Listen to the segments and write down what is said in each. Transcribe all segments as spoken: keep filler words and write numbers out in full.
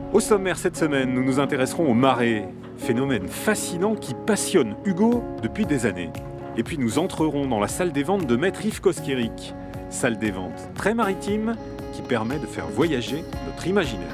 Au sommaire cette semaine, nous nous intéresserons aux marées, phénomène fascinant qui passionne Hugo depuis des années. Et puis nous entrerons dans la salle des ventes de Maître Yves Koskieric, salle des ventes très maritime qui permet de faire voyager notre imaginaire.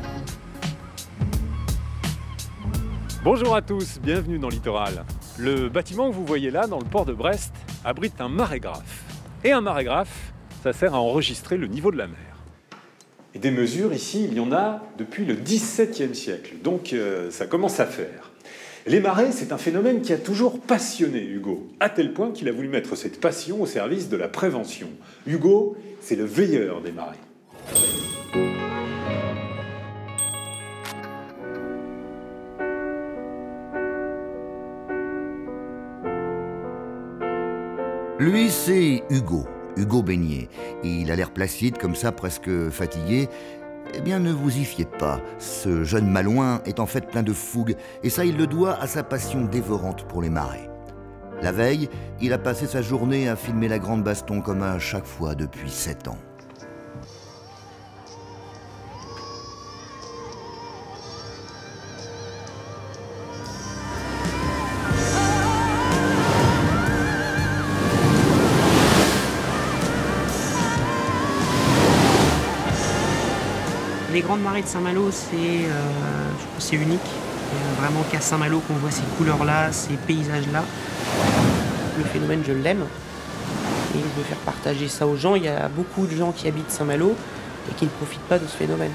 Bonjour à tous, bienvenue dans Littoral. Le bâtiment que vous voyez là, dans le port de Brest, abrite un marégraphe. Et un marégraphe, ça sert à enregistrer le niveau de la mer. Et des mesures ici, il y en a depuis le dix-septième siècle, donc euh, ça commence à faire. Les marées, c'est un phénomène qui a toujours passionné Hugo, à tel point qu'il a voulu mettre cette passion au service de la prévention. Hugo, c'est le veilleur des marées. Lui, c'est Hugo, Hugo Beignet. Il a l'air placide, comme ça, presque fatigué. Eh bien, ne vous y fiez pas. Ce jeune malouin est en fait plein de fougue, et ça, il le doit à sa passion dévorante pour les marées. La veille, il a passé sa journée à filmer la grande baston comme à chaque fois depuis sept ans. Les grandes marées de Saint-Malo, c'est euh, unique. Euh, vraiment qu'à Saint-Malo qu'on voit ces couleurs-là, ces paysages-là. Le phénomène, je l'aime. Et je veux faire partager ça aux gens. Il y a beaucoup de gens qui habitent Saint-Malo et qui ne profitent pas de ce phénomène.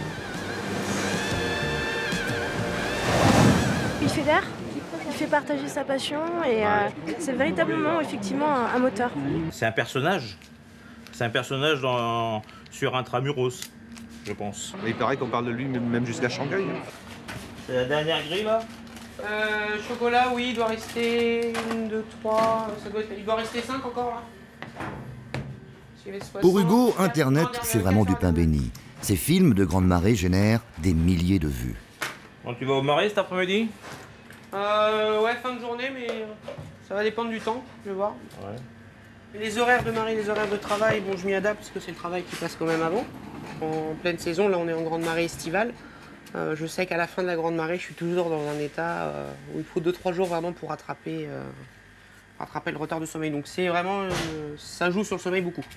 Il fédère, il fait partager sa passion et euh, c'est véritablement effectivement un, un moteur. C'est un personnage. C'est un personnage dans, sur Intramuros. Je pense. Il paraît qu'on parle de lui même jusqu'à Shanghai. C'est la dernière grille là euh, Chocolat, oui, il doit rester une, deux, trois. Ça doit être... Il doit rester cinq encore là. Pour Hugo, Internet, c'est vraiment du pain béni. Ces films de grande marée génèrent des milliers de vues. Bon, tu vas au marais cet après-midi? euh, Ouais, fin de journée, mais ça va dépendre du temps, je vais voir. Ouais. Les horaires de marée, les horaires de travail, bon, je m'y adapte parce que c'est le travail qui passe quand même avant. En pleine saison, là on est en grande marée estivale. Euh, je sais qu'à la fin de la grande marée, je suis toujours dans un état euh, où il faut deux trois jours vraiment pour rattraper, euh, rattraper le retard de sommeil. Donc c'est vraiment, euh, ça joue sur le sommeil beaucoup.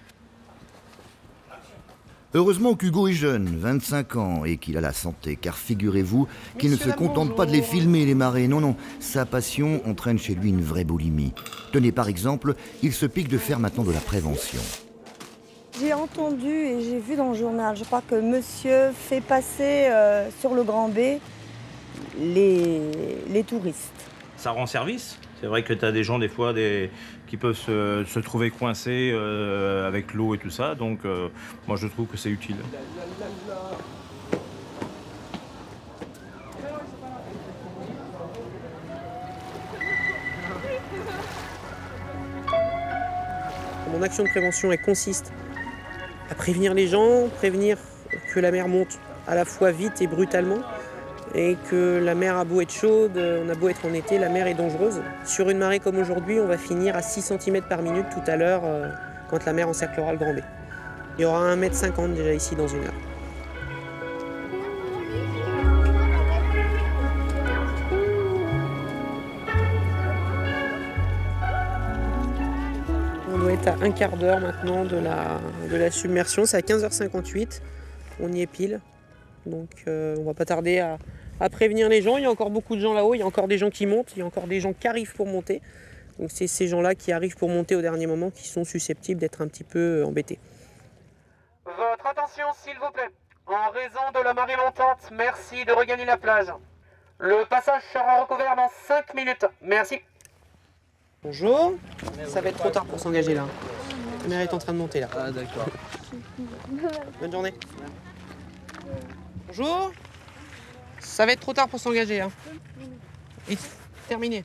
Heureusement qu'Hugo est jeune, vingt-cinq ans, et qu'il a la santé, car figurez-vous qu'il ne se contente pas de les filmer, les marées. Non, non, sa passion entraîne chez lui une vraie boulimie. Tenez, par exemple, il se pique de faire maintenant de la prévention. J'ai entendu et j'ai vu dans le journal, je crois que monsieur fait passer euh, sur le Grand B les, les touristes. Ça rend service. C'est vrai que tu as des gens, des fois, des, qui peuvent se, se trouver coincés euh, avec l'eau et tout ça. Donc, euh, moi, je trouve que c'est utile. Mon action de prévention, elle consiste à prévenir les gens, prévenir que la mer monte à la fois vite et brutalement, et que la mer a beau être chaude, on a beau être en été, la mer est dangereuse. Sur une marée comme aujourd'hui, on va finir à six centimètres par minute tout à l'heure, euh, quand la mer encerclera le Grand B. Il y aura un mètre cinquante déjà ici dans une heure. On doit être à un quart d'heure maintenant de la, de la submersion, c'est à quinze heures cinquante-huit, on y est pile. Donc euh, on va pas tarder à, à prévenir les gens, il y a encore beaucoup de gens là-haut, il y a encore des gens qui montent, il y a encore des gens qui arrivent pour monter. Donc c'est ces gens-là qui arrivent pour monter au dernier moment qui sont susceptibles d'être un petit peu embêtés. Votre attention s'il vous plaît, en raison de la marée montante, merci de regagner la plage. Le passage sera recouvert dans cinq minutes, merci. Bonjour, ça va être trop tard pour s'engager là. La mer est en train de monter là. Ah d'accord. Bonne journée. Bonjour. Ça va être trop tard pour s'engager. Hein. Vite, terminé.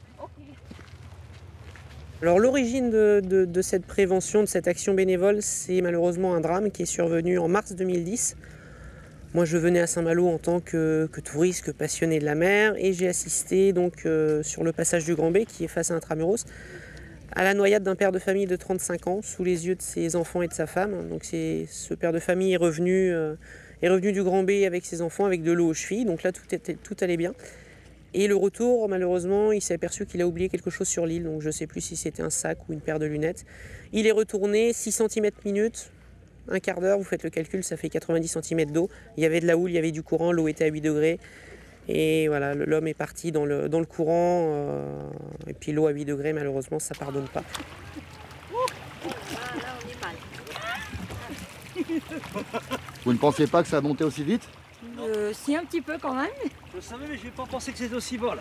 Alors l'origine de, de, de cette prévention, de cette action bénévole, c'est malheureusement un drame qui est survenu en mars deux mille dix. Moi je venais à Saint-Malo en tant que, que touriste, que passionné de la mer, et j'ai assisté donc euh, sur le passage du Grand B qui est face à Intramuros à la noyade d'un père de famille de trente-cinq ans sous les yeux de ses enfants et de sa femme. Donc c'est, ce père de famille est revenu, euh, est revenu du Grand B avec ses enfants, avec de l'eau aux chevilles. Donc là, tout, était, tout allait bien. Et le retour, malheureusement, il s'est aperçu qu'il a oublié quelque chose sur l'île. Donc je ne sais plus si c'était un sac ou une paire de lunettes. Il est retourné six centimètres minute, un quart d'heure. Vous faites le calcul, ça fait quatre-vingt-dix centimètres d'eau. Il y avait de la houle, il y avait du courant, l'eau était à huit degrés. Et voilà, l'homme est parti dans le, dans le courant. Euh, et puis l'eau à huit degrés, malheureusement, ça ne pardonne pas. Vous ne pensez pas que ça a monté aussi vite? Euh, si, un petit peu quand même. Je savais, mais je n'ai pas pensé que c'était aussi bas là.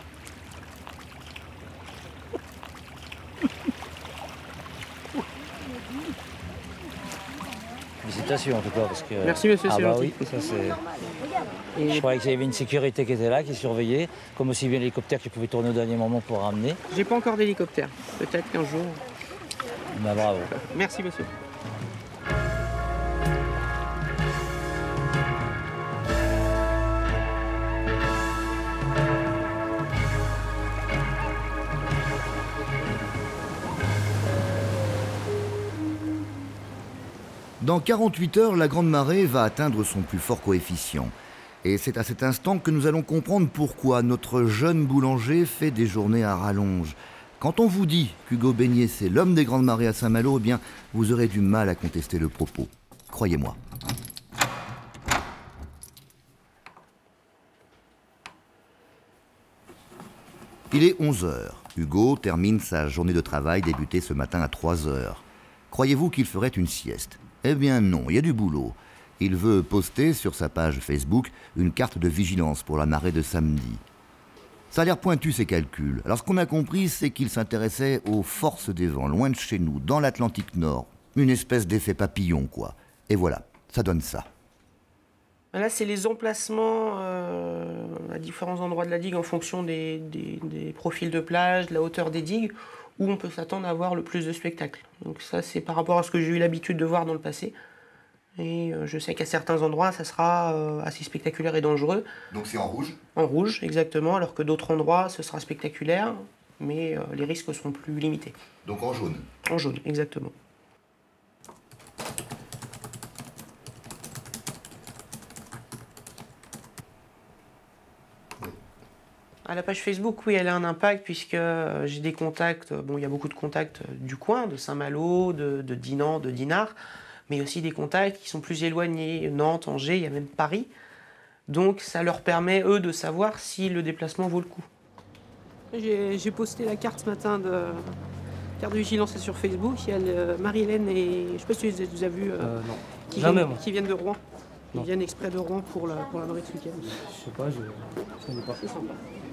Félicitations en tout cas parce que. Merci monsieur, ah c'est bah gentil. oui, ça c'est. Et Je croyais qu'il y avait une sécurité qui était là, qui surveillait, comme aussi bien l'hélicoptère qui pouvait tourner au dernier moment pour ramener. j'ai pas encore d'hélicoptère. Peut-être qu'un jour. Bah bravo. Merci monsieur. Dans quarante-huit heures, la Grande Marée va atteindre son plus fort coefficient. Et c'est à cet instant que nous allons comprendre pourquoi notre jeune boulanger fait des journées à rallonge. Quand on vous dit qu'Hugo Beignet, c'est l'homme des Grandes Marées à Saint-Malo, eh bien, vous aurez du mal à contester le propos. Croyez-moi. Il est onze heures. Hugo termine sa journée de travail débutée ce matin à trois heures. Croyez-vous qu'il ferait une sieste? Eh bien non, il y a du boulot. Il veut poster sur sa page Facebook une carte de vigilance pour la marée de samedi. Ça a l'air pointu ces calculs. Alors ce qu'on a compris, c'est qu'il s'intéressait aux forces des vents, loin de chez nous, dans l'Atlantique Nord. Une espèce d'effet papillon, quoi. Et voilà, ça donne ça. Là, c'est les emplacements euh, à différents endroits de la digue en fonction des, des, des profils de plage, de la hauteur des digues, où on peut s'attendre à avoir le plus de spectacles. Donc ça, c'est par rapport à ce que j'ai eu l'habitude de voir dans le passé. Et euh, je sais qu'à certains endroits, ça sera euh, assez spectaculaire et dangereux. Donc c'est en rouge? En rouge, exactement, alors que d'autres endroits, ce sera spectaculaire, mais euh, les risques seront plus limités. Donc en jaune? En jaune, exactement. À la page Facebook, oui, elle a un impact puisque euh, j'ai des contacts, bon, il y a beaucoup de contacts euh, du coin, de Saint-Malo, de, de Dinan, de Dinard, mais aussi des contacts qui sont plus éloignés, Nantes, Angers, il y a même Paris. Donc ça leur permet, eux, de savoir si le déplacement vaut le coup. J'ai posté la carte ce matin de carte de vigilance sur Facebook. Il y a le, Marie-Hélène et je ne sais pas si tu les as vus, euh, Euh, non. qui, Jamais, viennent, moi. qui viennent de Rouen. Ils Non. viennent exprès de Rouen pour la, pour la marée de ce week-end. Je sais pas, je ne connais pas. C'est sympa.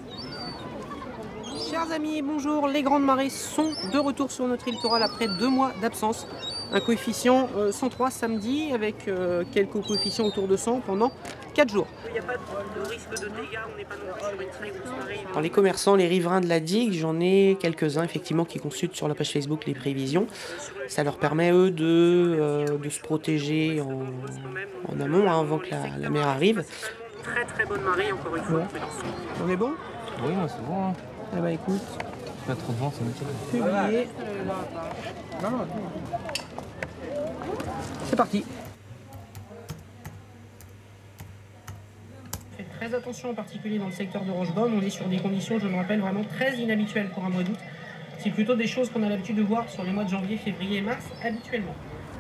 Chers amis, bonjour. Les grandes marées sont de retour sur notre île littorale après deux mois d'absence. Un coefficient euh, cent trois samedi avec euh, quelques coefficients autour de cent pendant quatre jours. Il n'y a pas de risque de dégâts, on n'est pas non plus sur une très grosse marée. Alors, les commerçants, les riverains de la digue, j'en ai quelques-uns effectivement qui consultent sur la page Facebook les prévisions. Ça leur permet eux de, euh, de se protéger en, en amont hein, avant que la, la mer arrive. Très très bonne marée encore une fois. Ouais. On est bon? Oui, moi c'est bon. Hein. Eh ben écoute, Pas trop de vent, ça nickel. publié. C'est parti. Faites très attention en particulier dans le secteur de Rochebaume. On est sur des conditions, je me rappelle, vraiment très inhabituelles pour un mois d'août. C'est plutôt des choses qu'on a l'habitude de voir sur les mois de janvier, février et mars habituellement.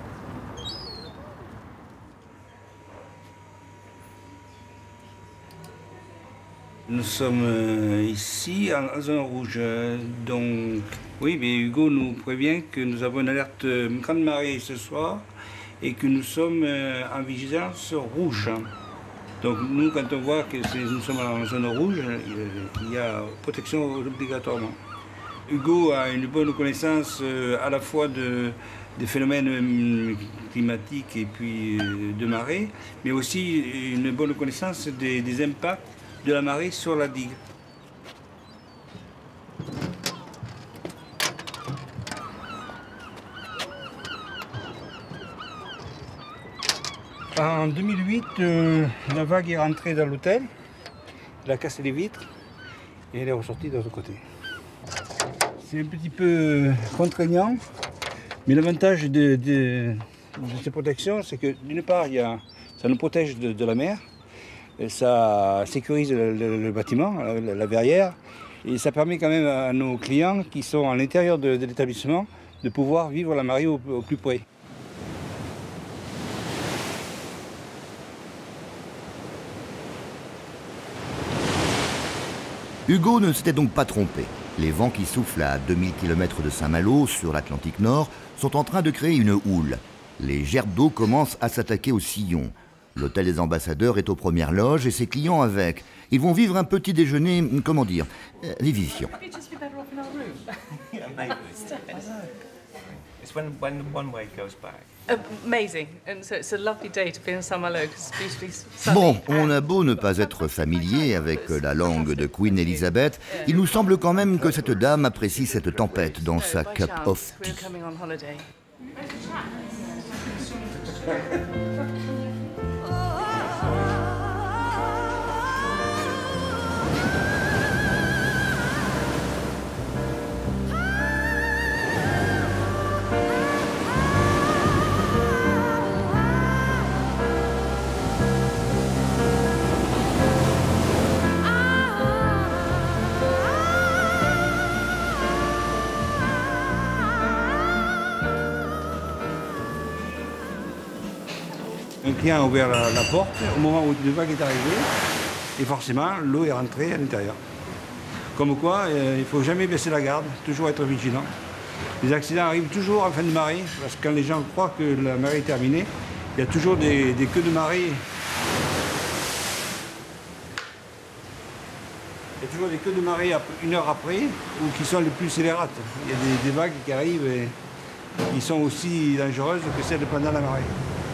Nous sommes euh, ici en zone rouge, euh, donc oui, mais Hugo nous prévient que nous avons une alerte euh, grande marée ce soir et que nous sommes euh, en vigilance rouge. Donc nous, quand on voit que nous sommes en zone rouge, il y a protection obligatoirement. Hugo a une bonne connaissance euh, à la fois de, des phénomènes euh, climatiques et puis euh, de marée, mais aussi une bonne connaissance des, des impacts de la marée sur la digue. En deux mille huit, euh, la vague est rentrée dans l'hôtel, elle a cassé les vitres et elle est ressortie de l'autre côté. C'est un petit peu contraignant, mais l'avantage de, de, de ces protections, c'est que d'une part, il y a, Ça nous protège de, de la mer, ça sécurise le, le, le bâtiment, la, la verrière, et ça permet quand même à nos clients qui sont à l'intérieur de, de l'établissement de pouvoir vivre la marée au, au plus près. Hugo ne s'était donc pas trompé. Les vents qui soufflent à deux mille kilomètres de Saint-Malo, sur l'Atlantique Nord, sont en train de créer une houle. Les gerbes d'eau commencent à s'attaquer au sillon. L'hôtel des ambassadeurs est aux premières loges et ses clients avec. Ils vont vivre un petit déjeuner, comment dire, euh, vivifiant. It's when, when one way goes back. Amazing, and so it's a lovely day to be in Saint-Malo because it's beautifully sunny. Bon, on a beau ne pas être familier avec la langue de Queen Elizabeth, il nous semble quand même que cette dame apprécie cette tempête dans sa cup of tea. Un client a ouvert la, la porte au moment où le vague est arrivé et forcément l'eau est rentrée à l'intérieur. Comme quoi, euh, il ne faut jamais baisser la garde, toujours être vigilant. Les accidents arrivent toujours en fin de marée parce que quand les gens croient que la marée est terminée, il y a toujours des, des queues de marée. Il y a toujours des queues de marée une heure après ou qui sont les plus scélérates. Il y a des, des vagues qui arrivent et qui sont aussi dangereuses que celles pendant la marée.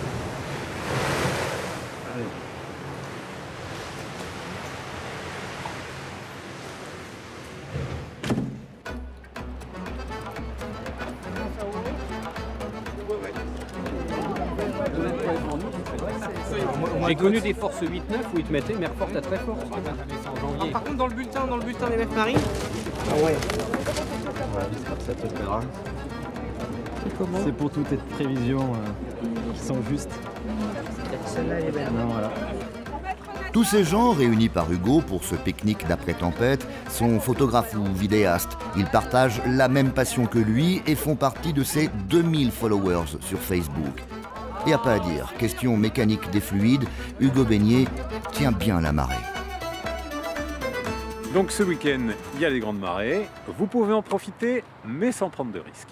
J'ai connu des forces huit neuf où ils te mettaient mer forte à très forte. Ah, par contre, dans le bulletin, dans le bulletin des nefs marines. Ah ouais. Ça te plaira. C'est pour toutes tes prévisions euh, qui sont justes. Celle-là, elle est belle. Non, voilà. Tous ces gens réunis par Hugo pour ce pique-nique d'après-tempête sont photographes ou vidéastes. Ils partagent la même passion que lui et font partie de ses deux mille followers sur Facebook. Et à pas à dire, question mécanique des fluides, Hugo Beignet tient bien la marée. Donc ce week-end, il y a les grandes marées. Vous pouvez en profiter, mais sans prendre de risques.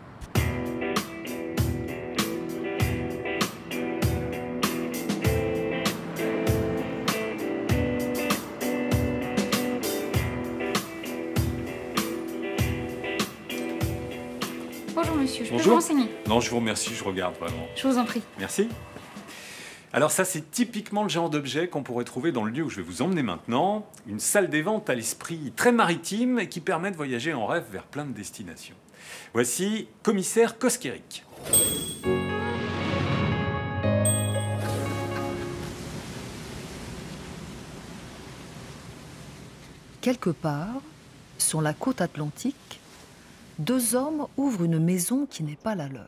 Bonjour monsieur, je peux Bonjour. vous renseigner? Non, je vous remercie, je regarde vraiment. Je vous en prie. Merci. Alors ça, c'est typiquement le genre d'objet qu'on pourrait trouver dans le lieu où je vais vous emmener maintenant. Une salle des ventes à l'esprit très maritime et qui permet de voyager en rêve vers plein de destinations. Voici Commissaire Koskirik. Quelque part, sur la côte atlantique, deux hommes ouvrent une maison qui n'est pas la leur.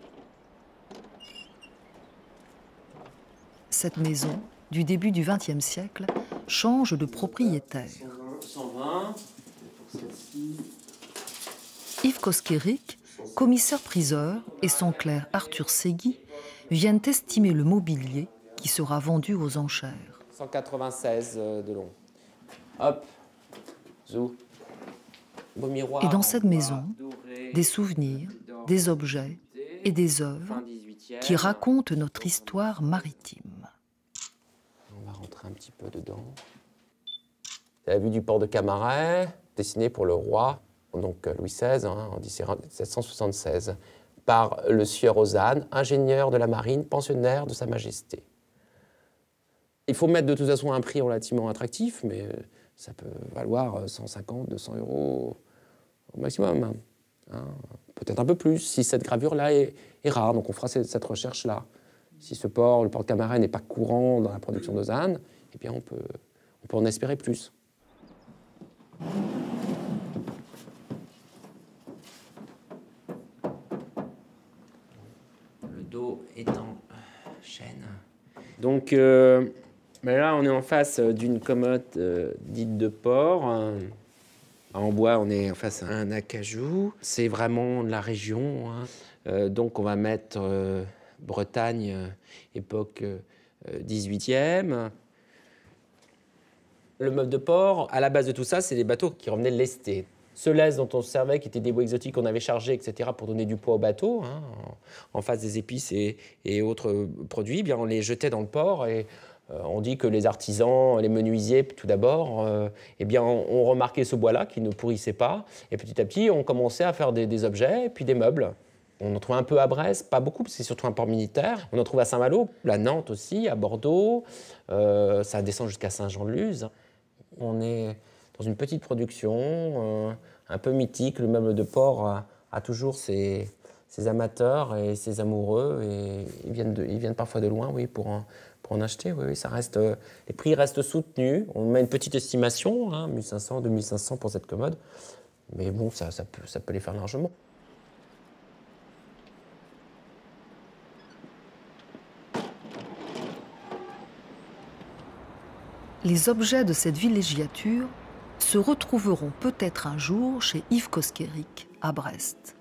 Cette maison, du début du vingtième siècle, change de propriétaire. cent vingt, pour celle-ci. Yves Koskirik, commissaire-priseur, et son clerc Arthur Segui viennent estimer le mobilier qui sera vendu aux enchères. cent quatre-vingt-seize de long. Hop, zou. Beau miroir. Et dans cette maison, des souvenirs, des objets et des œuvres qui racontent notre histoire maritime. On va rentrer un petit peu dedans. C'est la vue du port de Camaret, dessiné pour le roi, donc Louis seize, hein, en dix-sept cent soixante-seize, par le sieur Ozanne, ingénieur de la marine, pensionnaire de Sa Majesté. Il faut mettre de toute façon un prix relativement attractif, mais ça peut valoir cent cinquante, deux cents euros au maximum. Hein. Peut-être un peu plus, si cette gravure-là est, est rare. Donc on fera cette, cette recherche-là. Si ce port, le port de Camaret, n'est pas courant dans la production d'Ozanne, eh bien on peut, on peut en espérer plus. Le dos est en chêne Donc euh, ben là, on est en face d'une commode euh, dite de porc. En bois, on est en face à un acajou. C'est vraiment de la région. Hein. Euh, donc on va mettre euh, Bretagne, euh, époque euh, dix-huitième. Le meuble de porc, à la base de tout ça, c'est des bateaux qui revenaient lestés. Ce lest dont on se servait, qui étaient des bois exotiques qu'on avait chargés, et cetera, pour donner du poids au bateau, hein, en, en face des épices et, et autres produits, eh bien, on les jetait dans le port. Et euh, on dit que les artisans, les menuisiers, tout d'abord, euh, eh bien, ont, ont remarqué ce bois-là qui ne pourrissait pas. Et petit à petit, on commençait à faire des, des objets et puis des meubles. On en trouve un peu à Brest, pas beaucoup, parce que c'est surtout un port militaire. On en trouve à Saint-Malo, à Nantes aussi, à Bordeaux. Euh, ça descend jusqu'à Saint-Jean-de-Luz. On est dans une petite production, euh, un peu mythique. Le meuble de porc a, a toujours ses, ses amateurs et ses amoureux. Et ils viennent, de, ils viennent parfois de loin, oui, pour en, pour en acheter. Oui, oui, ça reste, euh, les prix restent soutenus. On met une petite estimation, hein, mille cinq cents, deux mille cinq cents pour cette commode. Mais bon, ça, ça, peut, ça peut les faire largement. Les objets de cette villégiature se retrouveront peut-être un jour chez Yves Cosqueric, à Brest.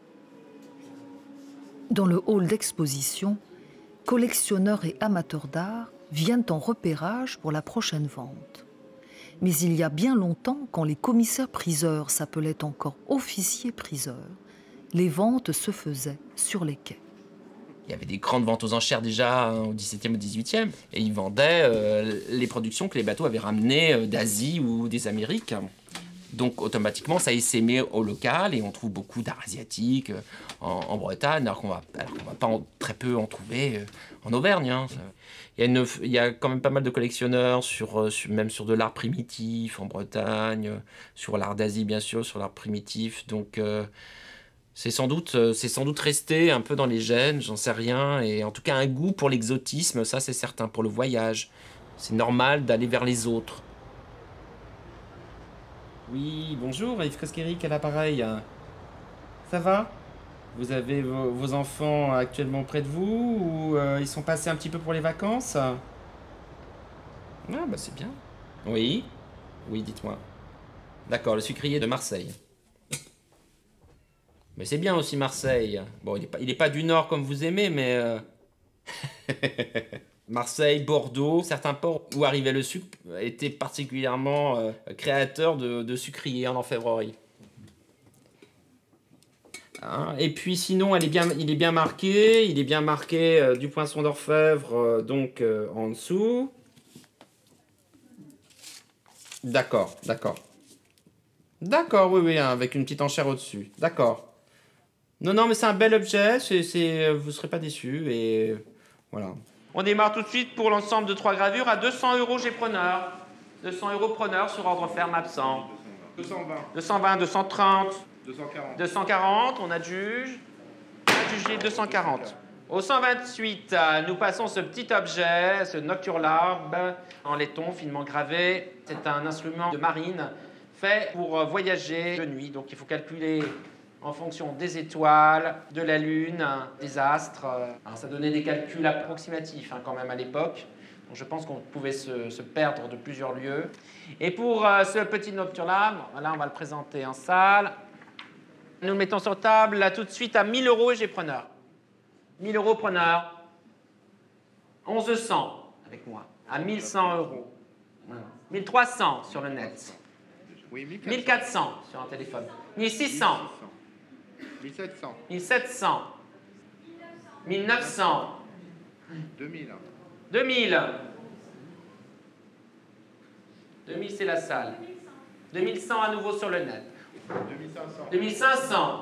Dans le hall d'exposition, collectionneurs et amateurs d'art viennent en repérage pour la prochaine vente. Mais il y a bien longtemps, quand les commissaires-priseurs s'appelaient encore officiers-priseurs, les ventes se faisaient sur les quais. Il y avait des grandes ventes aux enchères déjà hein, au dix-septième ou dix-huitième, et ils vendaient euh, les productions que les bateaux avaient ramenées euh, d'Asie ou des Amériques. Donc automatiquement, ça essaimait au local, et on trouve beaucoup d'art asiatique euh, en, en Bretagne, alors qu'on va, alors qu'on va pas en, très peu en trouver euh, en Auvergne. Hein. Il, y a une, il y a quand même pas mal de collectionneurs, sur, sur, même sur de l'art primitif en Bretagne, sur l'art d'Asie bien sûr, sur l'art primitif. Donc euh, C'est sans doute, c'est sans doute resté un peu dans les gènes, j'en sais rien. Et en tout cas, un goût pour l'exotisme, ça c'est certain, pour le voyage. C'est normal d'aller vers les autres. Oui, bonjour, Yves Cosqueric à l'appareil. Ça va? Vous avez vos, vos enfants actuellement près de vous ou euh, ils sont passés un petit peu pour les vacances? Ah bah c'est bien. Oui, oui, dites-moi. D'accord, le sucrier de Marseille. Mais c'est bien aussi Marseille. Bon, il n'est pas, il est pas du Nord comme vous aimez, mais... Euh... Marseille, Bordeaux, certains ports où arrivait le sucre étaient particulièrement euh, créateurs de, de sucriers en orfèvrerie. Hein, et puis sinon, elle est bien, il est bien marqué. Il est bien marqué euh, du poinçon d'orfèvre, euh, donc euh, en dessous. D'accord, d'accord. D'accord, oui, oui, hein, avec une petite enchère au-dessus. D'accord. Non, non, mais c'est un bel objet, c'est, c'est, vous ne serez pas déçus, et voilà. On démarre tout de suite pour l'ensemble de trois gravures à deux cents euros chez preneur. deux cents euros preneur sur ordre ferme absent. deux cent vingt. deux cent vingt, deux cent trente. deux cent quarante. deux cent quarante, on adjuge. On adjuge deux cent quarante. Au cent vingt-huit, nous passons ce petit objet, ce nocturlarbe, en laiton finement gravé. C'est un instrument de marine fait pour voyager de nuit. Donc il faut calculer en fonction des étoiles, de la lune, des astres. Alors, ça donnait des calculs approximatifs hein, quand même à l'époque. Donc je pense qu'on pouvait se, se perdre de plusieurs lieux. Et pour euh, ce petit nocturlarbe, là on va le présenter en salle. Nous le mettons sur table là tout de suite à mille euros et j'ai preneur. mille euros preneur. onze cents avec moi. À mille cent euros. Voilà. mille trois cents sur le net. Oui, mille quatre cents sur un téléphone. mille six cents. mille sept cents. mille sept cents. mille neuf cents. deux mille. deux mille. deux mille, c'est la salle. deux mille cent à nouveau sur le net. deux mille cinq cents. deux mille cinq cents.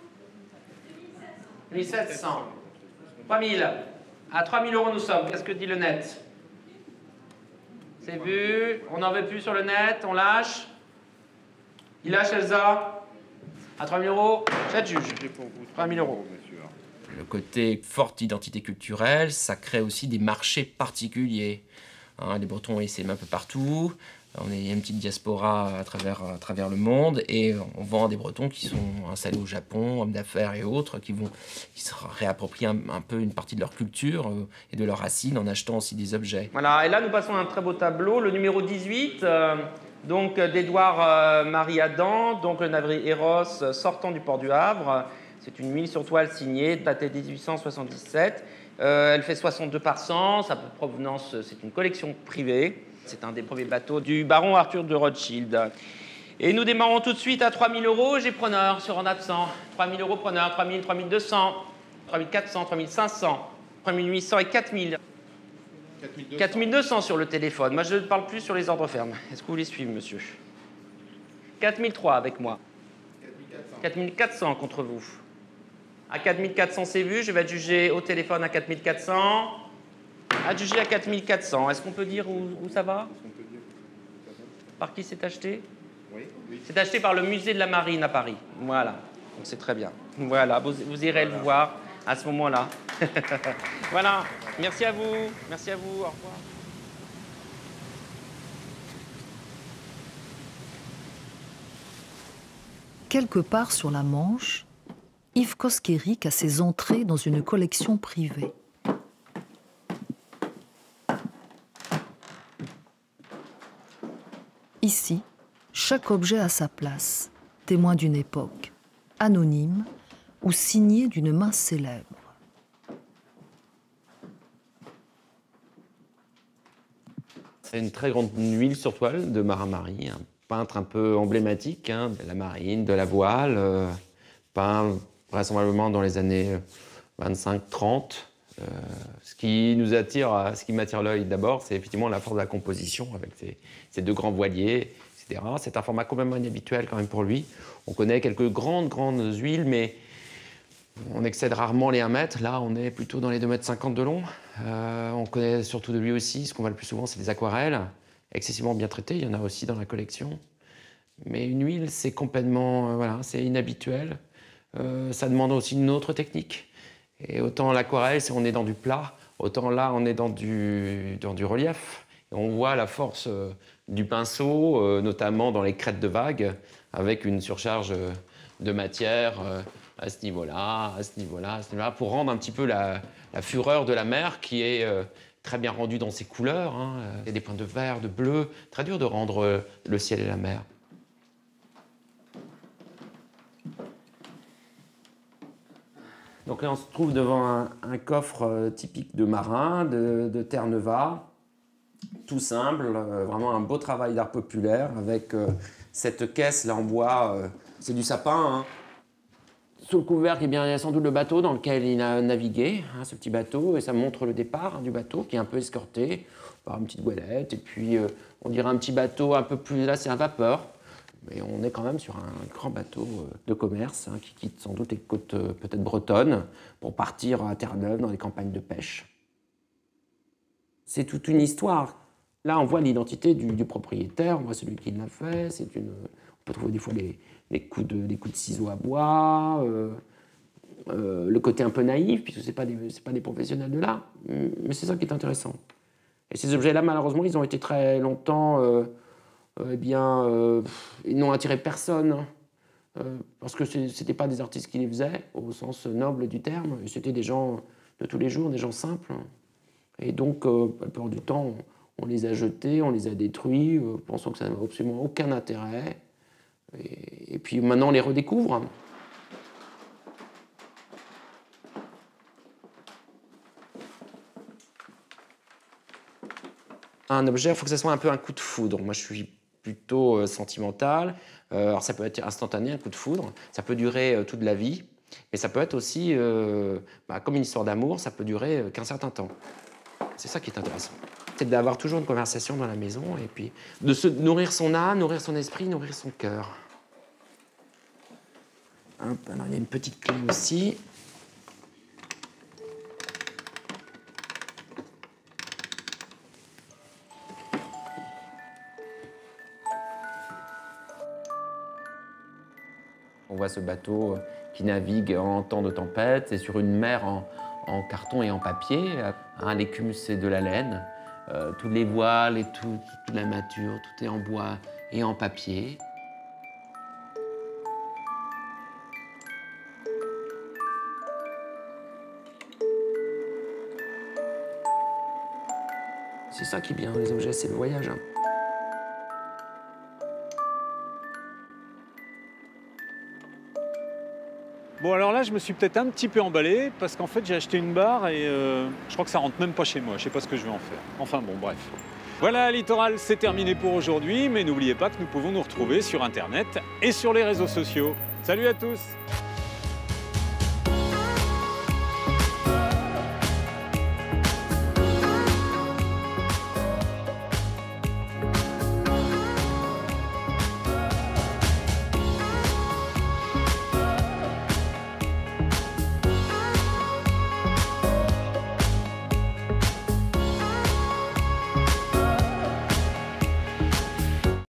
deux mille sept cents. trois mille. À trois mille euros nous sommes. Qu'est-ce que dit le net? C'est vu. On n'en veut plus sur le net. On lâche. Il lâche Elsa. À trois mille euros, j'adjuge. trois mille euros. Le côté forte identité culturelle, ça crée aussi des marchés particuliers. Hein, les Bretons essaiment un peu partout. On est une petite diaspora à travers, à travers le monde et on vend à des Bretons qui sont installés au Japon, hommes d'affaires et autres, qui, vont, qui se réapproprient un, un peu une partie de leur culture euh, et de leurs racines en achetant aussi des objets. Voilà, et là nous passons à un très beau tableau, le numéro dix-huit, euh, donc d'Édouard euh, Marie Adam, donc le navire Eros euh, sortant du port du Havre. C'est une huile sur toile signée, datée de mille huit cent soixante-dix-sept. Euh, elle fait soixante-deux par cent, sa provenance, c'est une collection privée. C'est un des premiers bateaux du baron Arthur de Rothschild. Et nous démarrons tout de suite à trois mille euros. J'ai preneur sur en absent. trois mille euros preneur, trois mille, trois mille deux cents, trois mille quatre cents, trois mille cinq cents, trois mille huit cents et quatre mille. quatre mille deux cents sur le téléphone. Moi, je ne parle plus sur les ordres fermes. Est-ce que vous voulez suivre, monsieur? quatre mille trois avec moi. quatre mille quatre cents contre vous. À quatre mille quatre cents, c'est vu. Je vais être jugé au téléphone à quatre mille quatre cents. Adjugé à quatre mille quatre cents. Est-ce qu'on peut dire où, où ça va? Par qui c'est acheté? Oui. oui. C'est acheté par le musée de la Marine à Paris. Voilà. Donc c'est très bien. Voilà. Vous, vous irez voilà. le voir à ce moment-là. Voilà. Merci à vous. Merci à vous. Au revoir. Quelque part sur la Manche, Yves Koskéric a ses entrées dans une collection privée. Ici, chaque objet a sa place, témoin d'une époque, anonyme ou signé d'une main célèbre. C'est une très grande huile sur toile de Marin Marie, un peintre un peu emblématique, hein, de la marine, de la voile, euh, peint vraisemblablement dans les années vingt-cinq trente. Euh, ce qui nous attire, ce qui m'attire l'œil d'abord, c'est effectivement la force de la composition avec ces, ces deux grands voiliers, et cetera. C'est un format complètement inhabituel quand même pour lui. On connaît quelques grandes, grandes huiles, mais on excède rarement les un mètre. Là, on est plutôt dans les deux mètres cinquante de long. Euh, on connaît surtout de lui aussi, ce qu'on voit le plus souvent, c'est des aquarelles, excessivement bien traitées. Il y en a aussi dans la collection. Mais une huile, c'est complètement, euh, voilà, c'est inhabituel. Euh, ça demande aussi une autre technique. Et autant l'aquarelle, on est dans du plat, autant là, on est dans du, dans du relief. Et on voit la force euh, du pinceau, euh, notamment dans les crêtes de vagues, avec une surcharge euh, de matière euh, à ce niveau-là, à ce niveau-là, à ce niveau-là, pour rendre un petit peu la, la fureur de la mer qui est euh, très bien rendue dans ses couleurs. Hein. Il y a des points de vert, de bleu, très dur de rendre euh, le ciel et la mer. Donc là, on se trouve devant un, un coffre euh, typique de marin, de, de Terre-Neuva, tout simple, euh, vraiment un beau travail d'art populaire avec euh, cette caisse là en bois, euh, c'est du sapin. Hein. Sous le couvercle, eh bien, il y a sans doute le bateau dans lequel il a navigué, hein, ce petit bateau, et ça montre le départ hein, du bateau qui est un peu escorté par une petite goélette, et puis euh, on dirait un petit bateau un peu plus, là c'est un vapeur. Mais on est quand même sur un grand bateau de commerce hein, qui quitte sans doute les côtes euh, peut-être bretonnes pour partir à Terre-Neuve dans les campagnes de pêche. C'est toute une histoire. Là, on voit l'identité du, du propriétaire, on voit celui qui l'a fait. C'est une, on peut trouver des fois les, les, coups, de, les coups de ciseaux à bois, euh, euh, le côté un peu naïf, puisque ce n'est pas, pas des professionnels de l'art. Mais c'est ça qui est intéressant. Et ces objets-là, malheureusement, ils ont été très longtemps... Euh, Eh bien, euh, ils n'ont attiré personne, hein, euh, parce que ce n'étaient pas des artistes qui les faisaient, au sens noble du terme, c'était des gens de tous les jours, des gens simples. Et donc, euh, la plupart du temps, on, on les a jetés, on les a détruits, euh, pensant que ça n'avait absolument aucun intérêt. Et, et puis maintenant, on les redécouvre. Un objet, il faut que ça soit un peu un coup de foudre. Moi, je suis plutôt euh, sentimental. Euh, alors, ça peut être instantané, un coup de foudre. Ça peut durer euh, toute la vie. Mais ça peut être aussi, euh, bah, comme une histoire d'amour, ça peut durer euh, qu'un certain temps. C'est ça qui est intéressant. C'est d'avoir toujours une conversation dans la maison et puis de se nourrir son âme, nourrir son esprit, nourrir son cœur. Hop, alors, il y a une petite clé aussi. On voit ce bateau qui navigue en temps de tempête et sur une mer en, en carton et en papier. Hein, l'écume, c'est de la laine. euh, toutes les voiles et tout, toute la mâture, tout est en bois et en papier. C'est ça qui est bien, les objets, c'est le voyage. Hein. Bon, alors là, je me suis peut-être un petit peu emballé parce qu'en fait, j'ai acheté une barre et euh, je crois que ça rentre même pas chez moi. Je sais pas ce que je vais en faire. Enfin bon, bref. Voilà, Littoral, c'est terminé pour aujourd'hui, mais n'oubliez pas que nous pouvons nous retrouver sur Internet et sur les réseaux sociaux. Salut à tous!